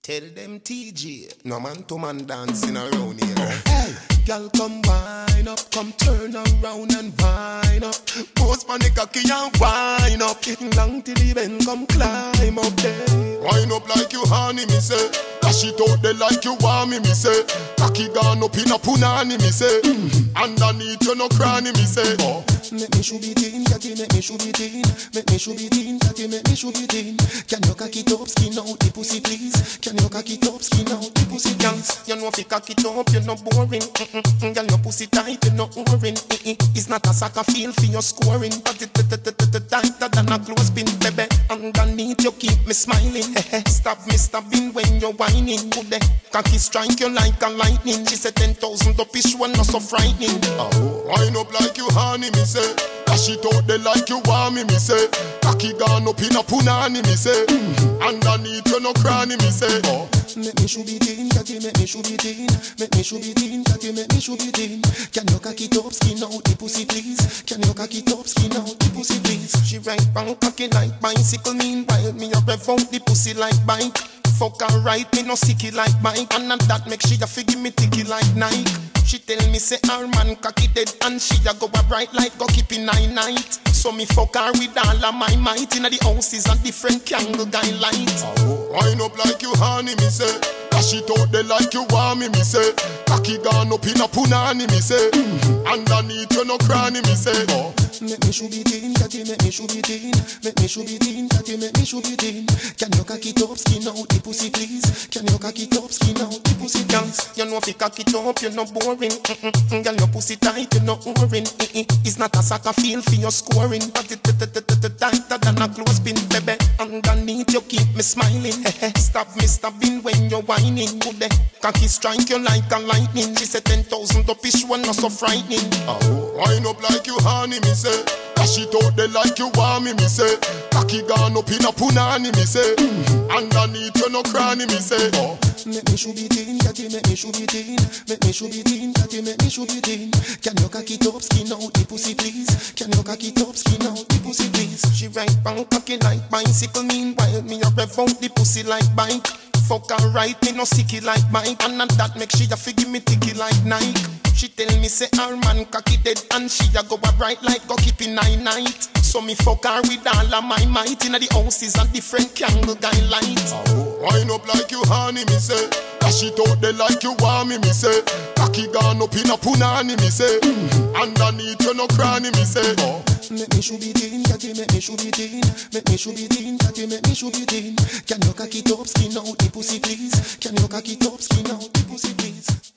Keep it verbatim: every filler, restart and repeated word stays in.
Tell them T J, no man to man dancing around here. Hey, girl, come wine up, come turn around and wine up. Post on the cocky and wine up. Getting long till the bend, come climb up there. Wine up like you honey, me say. Dash it out there like you want me, me say. Cocky gone up in a punani, me say. Mm-hmm. Underneath you no cranny, me say. Oh. Make me shoot it in, catty, make me shoot it in. Make me shoot it in, catty, make me shoot it in. Can you cock it up, skin out the pussy, please? Can you cock it up, skin out the pussy, please? You know if you cock it up, you're not boring. Mm-mm. Girl, your pussy tight, you're not boring. It's not a soccer field for your scoring. But it tighter than a clothespin, baby. Underneath you keep me smiling. Stop me stopping when you're whining. Cocky strike you like a lightning. She said ten thousand up is one not so frightening. Oh, wind up like you honey, me say. Dash it out there like you want me, me say. Cocky gone up in a punani, me say. Mm-hmm. Underneath you no cranny, me say. Oh. Make me shoot it in, catty, make me shoot it in. Make me shoot it in, catty, make me shoot it in. Can you cock it up, skin out the pussy, please? Can you cock it up, skin out the pussy, please? She right bang cocky like bicycle. Meanwhile, me a rev out the pussy like bike. Fuck her right, me no sicky like Mike. And not that make she a figure me ticky like Nike. She tell me say her man cocky dead and she a go a bright like go keep in nine night. So me fuck her with all of my might. Inna the house is a different candle guy light. Oh, wind up like you honey, me say. Dash it out there like you want me, me say. Cocky gone up in a punani, me say. Mm-hmm. Underneath you no cranny, me say. Oh. Make me shoot it in, catty, make me shoot it in. Make me shoot it in, catty, make me shoot it in. Can you cock it up, skin out the pussy, please? Can you cock it up, skin out the pussy, please? You know if you cock it up, you're not boring. Mm-mm. Girl, your pussy tight, you're not boring. It's not a soccer field for your scoring. But it tighter than a clothespin, baby. Underneath you keep me smiling. Stop me stopping when you're whining. Cocky strike you like a lightning. She said ten thousand up is one not so frightening. Oh, wind up like you honey, me say. Dash it out there like you want me, me say. Cocky gone up in a punani, me say. Mm-hmm. Underneath you no cranny, me say. Oh. Make me shoot it in, catty, make me shoot it in. Make me shoot it in, catty, make me shoot it in. Can you cock it up, skin out the pussy, please? Can you cock it up, skin out the pussy, please? She right bang cocky like bicycle. Meanwhile, me a rev out the pussy like bike. Fuck her right, me no sicky like Mike. And not that make she a figure me ticky like Nike. She tell me say her man cocky dead and she a go a bright like go keep in nine night. So me fuck her with all of my might. Inna the house is a different candle guy light. Oh, wind up like you honey, me say. Dash it out there like you want me, me say. Cocky gone up in a punani, me say. Mm-hmm. Underneath you no cranny, me say. Oh. Make me shoot it in, catty, make me shoot it in. Make me shoot it in, catty, make me shoot it in. Can you cock it up, skin out the pussy, please? Can you cock it up, skin out the pussy, please?